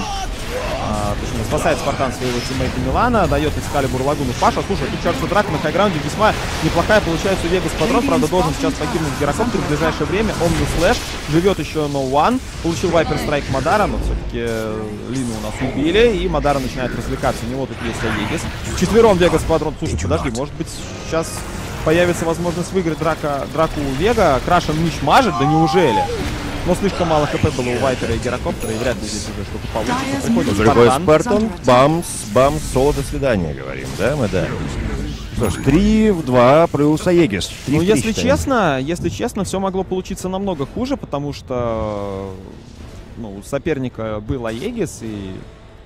А, точнее, спасает Спартан своего тиммейта Милана, дает Экскалибур Лагуну Паша. Слушай, тут кажется, драка на хайграунде весьма неплохая получается у Вега Сквадрон, правда, должен сейчас погибнуть Гирокоптер в ближайшее время. Омни Слэш, живет еще No One, получил Вайпер Страйк Мадара, но все-таки Лину у нас убили, и Мадара начинает развлекаться. У него тут есть Аегис. Вчетвером Вега Сквадрон. Слушай, подожди, может быть, сейчас появится возможность выиграть драка, драку у Вега. Крашен Мич мажет, да неужели? Но слишком мало хп было у Вайпера и Гирокоптера, и вряд ли здесь уже что-то получится. Приходит Другой Спартан. Спартан, бамс, бамс, соло, до свидания, говорим, да, мы, да. Что ж, три в два плюс Аегис. Ну, если честно, если честно, все могло получиться намного хуже, потому что ну, у соперника был Аегис, и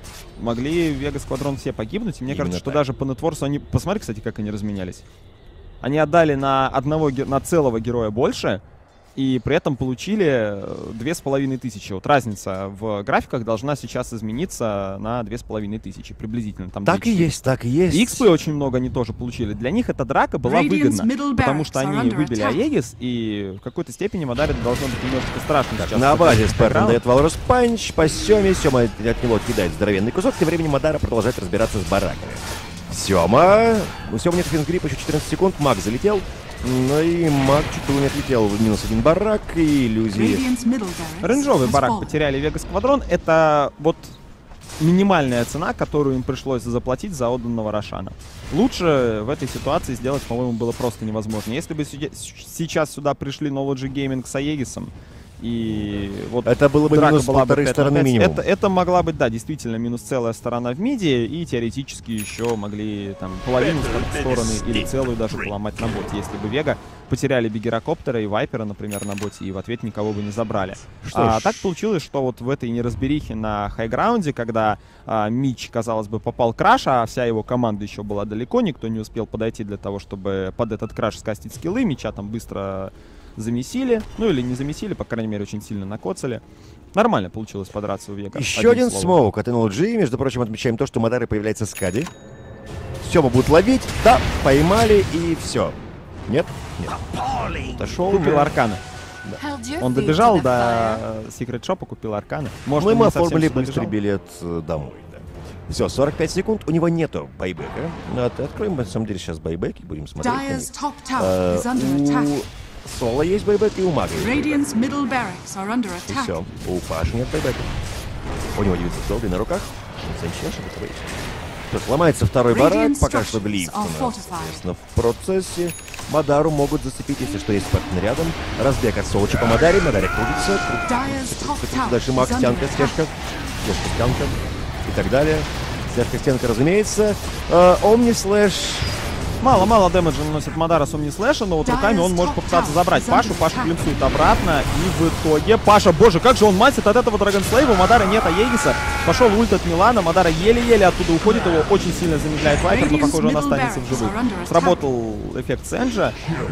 могли Вега Сквадрон все погибнуть. И мне Именно кажется, что так. даже по нетворсу они... Посмотри, кстати, как они разменялись. Они отдали на одного, ге- на целого героя больше, и при этом получили две с половиной тысячи. Вот разница в графиках должна сейчас измениться на две с половиной тысячи приблизительно. Там Так и две есть, так и есть. И икспы очень много они тоже получили. Для них эта драка была Radiant's выгодна, middle потому barracks что are они under выбили attack. Аегис, и в какой-то степени Мадаре должно быть немножечко страшно Так, сейчас. на базе сыграть Спартан раунд. дает Валрос Панч по Сёме. Сёма от него кидает здоровенный кусок. Тем временем Мадара продолжает разбираться с бараками. Сёма. У Сёмы нет финсгрипа, еще четырнадцать секунд. Маг залетел. Ну и маг чуть было не отлетел в минус один барак. И иллюзии. Radiant's middle barracks Рейнджовый has барак fallen. потеряли Вега Сквадрон. Это вот минимальная цена, которую им пришлось заплатить за отданного Рошана. Лучше в этой ситуации сделать, по-моему, было просто невозможно. Если бы сюда- сейчас сюда пришли Knowledge Gaming с Аегисом, и вот Это было бы драка минус была бы полторы пять на стороны пять, минимум. Это, это могла быть, да, действительно, минус целая сторона в миде, и теоретически еще могли там половину ст- стороны или целую даже поломать на боте, если бы Вега потеряли бы Гирокоптера и Вайпера, например, на боте, и в ответ никого бы не забрали. Что А ж. так получилось, что вот в этой неразберихе на хайграунде, когда а, Мич, казалось бы, попал краш, а вся его команда еще была далеко, никто не успел подойти для того, чтобы под этот краш скастить скиллы, Мича там быстро замесили, ну или не замесили, по крайней мере, очень сильно накоцали. Нормально получилось подраться у Вега. Еще один словом. смоук от эн эл джи. Между прочим, отмечаем то, что Мадары появляется с Кади. Сёма будут ловить. Да, поймали и все. Нет? Нет. Отошел. Купил Аркана. Held your Он feet добежал to the до Секрет Шопа, купил Аркана. Может, Ну и он мы не совсем оформили сюда быстрый бежал. билет э, домой. Да. Все, сорок пять секунд. У него нету байбека. Ну, от- Откроем, на самом деле, сейчас байбеки. Будем смотреть на них. Dyer's top tower Э, is under attack. У Соло есть байбек и у Мага есть байбек. Radiant's middle barracks are under И attack. все. У Паши нет байбека. У него девятьсот долгой на руках. Зачем, чтобы это выйти? Тут ломается второй барак, Radiant пока что structures глиф у are нас, fortified. соответственно, в процессе. Мадару могут зацепить, если что, есть партнер рядом. Разбег от Солочи по Мадаре, Мадаре крутится, крутится, Dyer's крутится, top крутится. tower Дальше is Макс, under стянка, attack. стежка, стежка, стянка и так далее. Стежка, стенка, разумеется. Э, Омни слэш. Мало-мало дэмэджа наносит Мадара с Омни Слэша, но вот руками он может попытаться забрать Пашу. Пашу клинцует обратно, и в итоге Паша, боже, как же он мансит от этого Драгонслейва. У Мадара нет Аегиса. Пошел ульт от Милана. Мадара еле-еле оттуда уходит, его очень сильно замедляет Вайпер, но, похоже, он останется в живых. Сработал эффект Сенджа.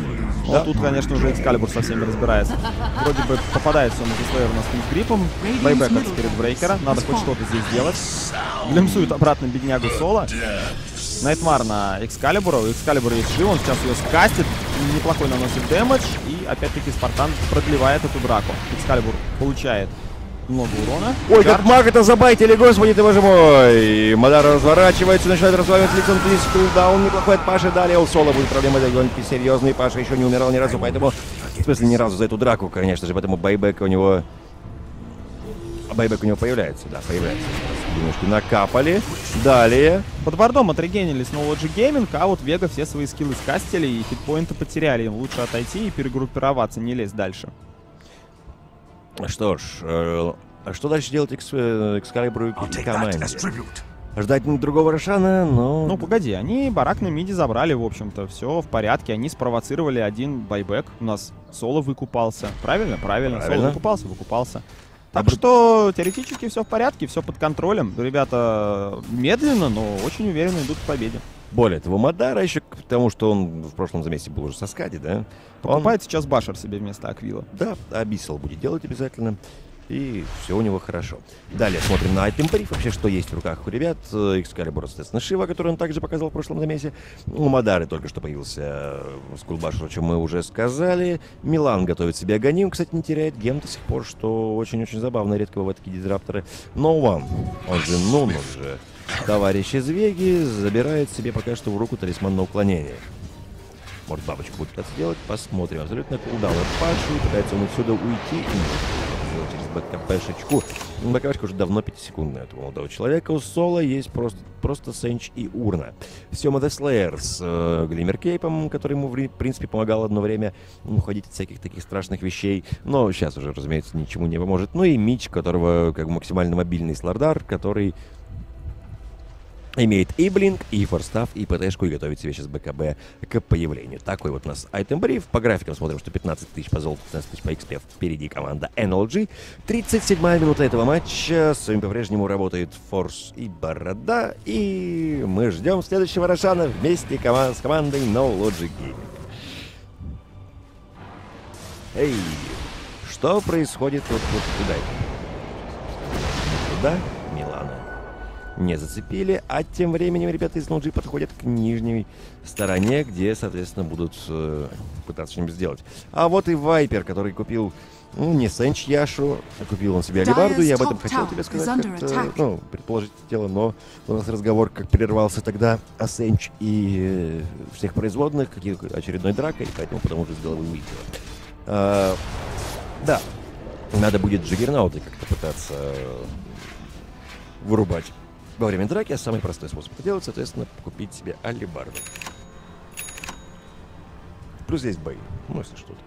Но тут, конечно, уже Экскалибур со всеми разбирается. Вроде бы попадается он из Слэйра с гриппом. Байбек от Спирит Брейкера. Надо хоть что-то здесь делать. Глимсует обратно беднягу Соло. Найтмар на Экскалибура. У Экскалибура есть жив, он сейчас ее скастит. Неплохой наносит дэмэдж. И опять-таки Спартан продлевает эту драку. Экскалибур получает много урона. Ой, Чардж. как маг это забайтили, господи ты, боже мой. Мадара разворачивается, начинает разваливать лицом вниз. Кулдаун неплохой от Паши. Далее у Соло будет проблема довольно-таки серьезная. Паша еще не умирал ни разу, поэтому... В смысле, ни разу за эту драку, конечно же. Поэтому байбек у него... Байбек у него появляется, да, появляется. Немножко накапали. Далее... Под бордом отрегенились Knowledge Gaming, а вот Вега все свои скиллы скастили и хитпоинты потеряли. Им лучше отойти и перегруппироваться, не лезть дальше. Что ж, э, а что дальше делать Экс- э, Экскалибру и команде? Ждать другого Рошана, но... Ну, погоди, они барак на миде забрали, в общем-то, все в порядке. Они спровоцировали один байбек. У нас Соло выкупался. Правильно? Правильно. Правильно. Соло выкупался, выкупался. Так что теоретически все в порядке, все под контролем. Ребята медленно, но очень уверенно идут к победе. Более того, Мадара еще к тому, что он в прошлом замесе был уже со Скади, да? Покупает Он, сейчас Башер себе вместо Аквила. да, Абиссал будет делать обязательно. И все у него хорошо. Далее смотрим на Item Brief. Вообще, что есть в руках у ребят. Экскалибур, соответственно, Шива, который он также показал в прошлом замесе. У Мадары только что появился Скулбашер, о чем мы уже сказали. Милан готовит себе Аганим. Кстати, не теряет гем до сих пор, что очень-очень забавно. Редко бывают такие дизрапторы. No One, он же Нун, он же товарищ из Веги, забирает себе пока что в руку талисман на уклонение. Может, бабочку будет пытаться делать? Посмотрим. Абсолютно кулдаун падший. Пытается он отсюда уйти. Сделать через БКПшечку. БКПшка уже давно пятисекундная этого молодого человека. У Соло есть просто, просто Сенч и Урна. Сема The Slayer с э, Глиммер Кейпом, который ему, в принципе, помогал одно время уходить от всяких таких страшных вещей. Но сейчас уже, разумеется, ничему не поможет. Ну и Мич, которого как бы максимально мобильный Слардар, который имеет и блинк, и форстав, и ПТшку, и готовит себе сейчас БКБ к появлению. Такой вот у нас Item Brief. По графикам смотрим, что пятнадцать тысяч по золоту, пятнадцать тысяч по икс пи. Впереди команда эн эл джи. тридцать седьмая минута этого матча. С вами по-прежнему работает Форс и Борода. И мы ждем следующего Рошана вместе кома- с командой No Logic Gaming. Эй, что происходит вот, вот туда? Туда, Милана. Не зацепили, а тем временем ребята из эн эл джи подходят к нижней стороне, где, соответственно, будут э, пытаться что-нибудь сделать. А вот и Вайпер, который купил, ну, не Сенч Яшу, а купил он себе алибарду. Я об этом хотел тебе сказать, как-то, ну, предположить дело, но у нас разговор как прервался тогда о Сенч и э, всех производных, каких очередной дракой, поэтому потому что сделал видео. А, да, надо будет Джиггернауты как-то пытаться э, вырубать во время драки, а самый простой способ это делать, соответственно, купить себе алибарду. Плюс есть бей, ну если что-то.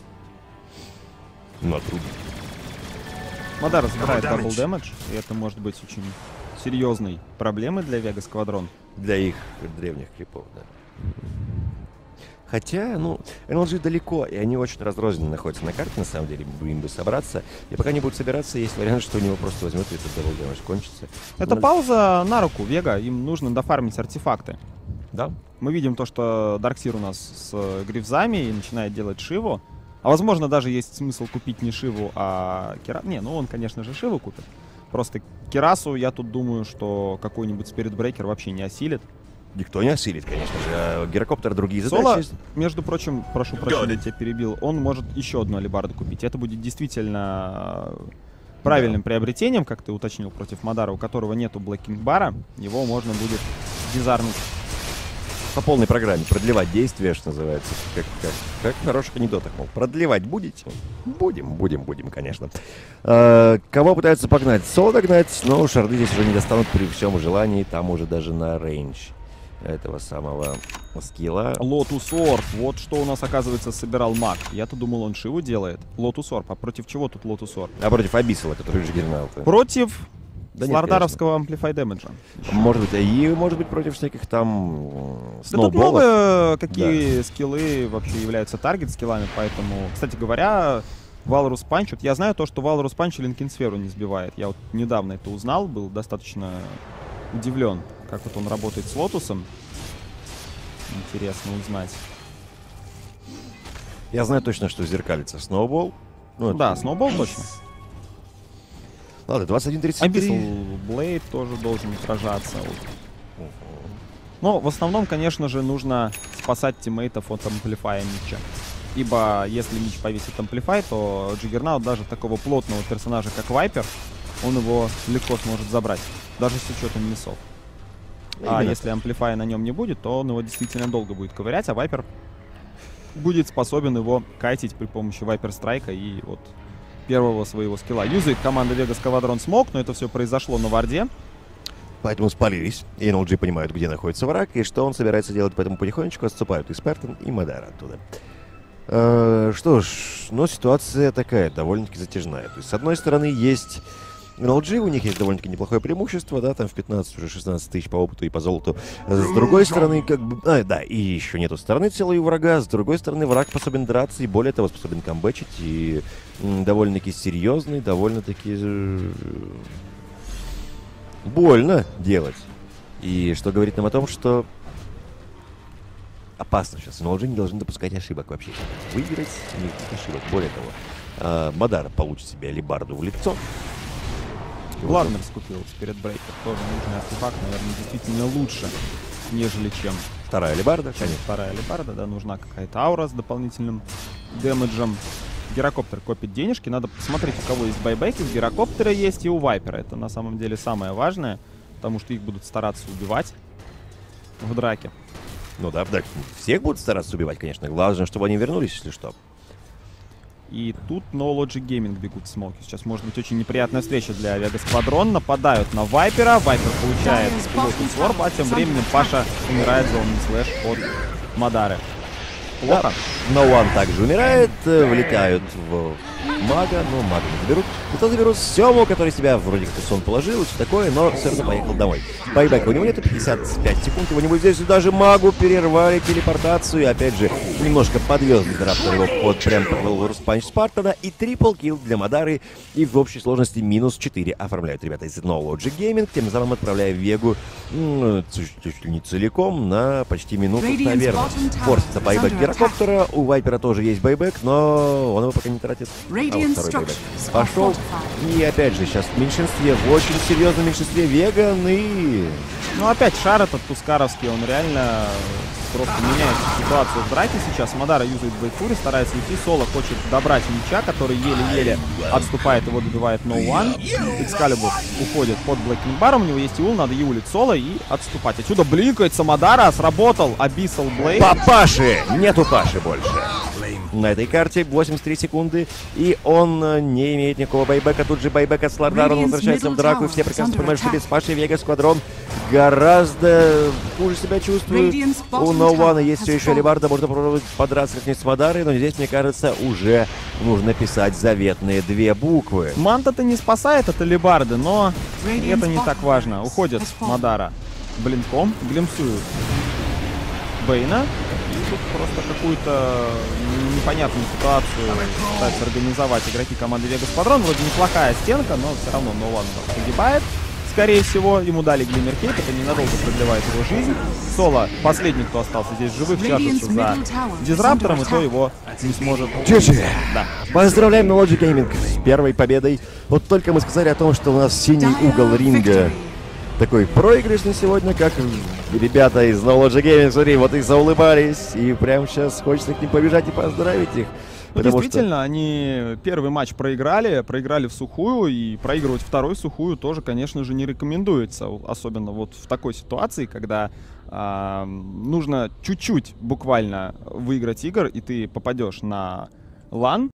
Ну, отрубить. Мадара забирает дабл дэмэдж, и это может быть очень серьезной проблемой для Вега Сквадрон. Для их древних крипов, да. Хотя, ну, эн эл джи далеко, и они очень разрозненно находятся на карте, на самом деле, им бы собраться. И пока не будут собираться, есть вариант, что у него просто возьмет и этот дабл дэмэдж кончится. Это Но... пауза на руку Вега, им нужно дофармить артефакты. Да. Мы видим то, что Дарксир у нас с грифзами и начинает делать Шиву. А возможно, даже есть смысл купить не Шиву, а Кирасу. Не, ну он, конечно же, Шиву купит. Просто Кирасу, я тут думаю, что какой-нибудь Спиритбрейкер вообще не осилит. Никто не осилит, конечно же. А Гирокоптер другие Соло, задачи. между прочим, прошу прощения, тебя перебил, он может еще одну алибарду купить. Это будет действительно правильным да. приобретением, как ты уточнил, против Мадара, у которого нету блэкинг-бара. Его можно будет дизарнуть. По полной программе. Продлевать действие, что называется. Как, как, как в хороших анекдотах, мол. Продлевать будете? Будем, будем, будем, конечно. А, кого пытаются погнать? Соло догнать, но шарды здесь уже не достанут при всем желании. Там уже даже на рейндж этого самого скилла. Лотус Орб. Вот что у нас, оказывается, собирал маг. Я-то думал, он Шиву делает. Лотус Орб. А против чего тут Лотус Орб? А против Абиссала, который же гернал. Против да Слардаровского Amplify Damage. Может быть, и может быть против всяких там да тут много какие да. скиллы вообще являются таргет-скиллами, поэтому, кстати говоря, Валрус Панч, вот я знаю то, что Валрус Панч Линкенсферу не сбивает. Я вот недавно это узнал, был достаточно удивлен, как вот он работает с Лотусом. Интересно узнать. Я знаю точно, что зеркалится Сноубол. Ну, да, Сноубол точно. Ладно, двадцать один тридцать три. Abyssal Blade тоже должен сражаться. Uh-huh. Но в основном, конечно же, нужно спасать тиммейтов от амплифая Мича. Ибо если Мич повесит амплифай, то Джиггернаут даже такого плотного персонажа, как Вайпер, он его легко сможет забрать. Даже с учетом миссов. А Именно. Если амплифая на нем не будет, то он его действительно долго будет ковырять, а Вайпер будет способен его кайтить при помощи Вайпер Страйка и вот первого своего скилла. Юзает команда Вега Сквадрон смог, но это все произошло на варде. Поэтому спалились. И эн эл джи понимают, где находится враг и что он собирается делать, поэтому потихонечку отступают и Спартан, и Мадара оттуда. Э, что ж, но ситуация такая, довольно-таки затяжная. То есть, с одной стороны, есть эн эл джи, у них есть довольно-таки неплохое преимущество, да, там в пятнадцать, уже шестнадцать тысяч по опыту и по золоту. С другой стороны, как бы, а, да, и еще нету стороны целой у врага, с другой стороны, враг способен драться и более того способен камбэчить, и м, довольно-таки серьезный, довольно-таки э, больно делать. И что говорит нам о том, что опасно сейчас. эн эл джи не должны допускать ошибок вообще. Выиграть никаких ошибок. Более того, э, Мадара получит себе алибарду в лицо. Гладнер скупил перед брейкер. Тоже нужный артефакт, наверное, действительно лучше, нежели чем Вторая алибарда, чем конечно. вторая алибарда. Да, нужна какая-то аура с дополнительным дэмэджем. Гирокоптер копит денежки. Надо посмотреть, у кого есть байбеки. У Гирокоптера есть и у Вайпера. Это на самом деле самое важное, потому что их будут стараться убивать в драке. Ну да, да, всех будут стараться убивать, конечно. Главное, чтобы они вернулись, если что. И тут No Logic Gaming бегут в смоки. Сейчас может быть очень неприятная встреча для Вега Сквадрон. Нападают на Вайпера. Вайпер получает пилотный сворб, а тем временем Паша умирает за умный слэш от Мадары. Плохо. Да. No One также умирает, э, влетают в мага, но мага не заберут. Зато заберут Сему, который себя вроде как и сон положил, и все такое, но все равно поехал домой. Байбека у него нету, пятьдесят пять секунд, его не будет здесь, и даже магу перервали телепортацию, и опять же, немножко подвез Драптор его под прям Панч Спартана, и трипл килл для Мадары, и в общей сложности минус четыре оформляют ребята из No Logic Gaming, тем самым отправляя Вегу м, чуть ли не целиком на почти минуту, наверное. Форсится байбек Гирокоптера, у Вайпера тоже есть байбек, но он его пока не тратит. А вот второй байбек пошел. И опять же, сейчас в меньшинстве, в очень серьезном меньшинстве Веган и... Ну опять шар этот тускаровский, он реально просто меняет ситуацию в драке сейчас. Мадара юзает Блэйфури, старается уйти. Соло хочет добрать мяча, который еле-еле отступает, его добивает No One. Экскалибур уходит под Блэкинг Баром, у него есть Иул, надо Иулить Соло и отступать. Отсюда блинкается Мадара, сработал Abyssal Blade. Папаши! Нету Паши больше. На этой карте восемьдесят три секунды, и он э, не имеет никакого байбека. Тут же байбек от Слардара, он возвращается в драку, и все прекрасно понимают, что без Паши Вега Сквадрон гораздо хуже себя чувствует. У No One есть все еще алибарда, можно попробовать подраться как-нибудь с Мадарой, но здесь, мне кажется, уже нужно писать заветные две буквы. Манта-то не спасает от алибарды, но это не так важно. Уходит Мадара блинком, глимсуют Бейна. И тут просто какую-то непонятную ситуацию пытаются организовать игроки команды Вега Сквадрон. Вроде неплохая стенка, но все равно No One погибает. Скорее всего, ему дали Глиммер Кейп, это ненадолго продлевает его жизнь. Соло, последний, кто остался здесь живых, чашется за Дизраптором, и то его не сможет... Чичи! Да. Поздравляем No Logic Gaming с первой победой. Вот только мы сказали о том, что у нас синий угол ринга такой проигрышный сегодня, как ребята из No Logic Gaming, смотри, вот их заулыбались, и прямо сейчас хочется к ним побежать и поздравить их. Ну, действительно, что... они первый матч проиграли, проиграли в сухую, и проигрывать второй сухую тоже, конечно же, не рекомендуется. Особенно вот в такой ситуации, когда э, нужно чуть-чуть буквально выиграть игр, и ты попадешь на лан,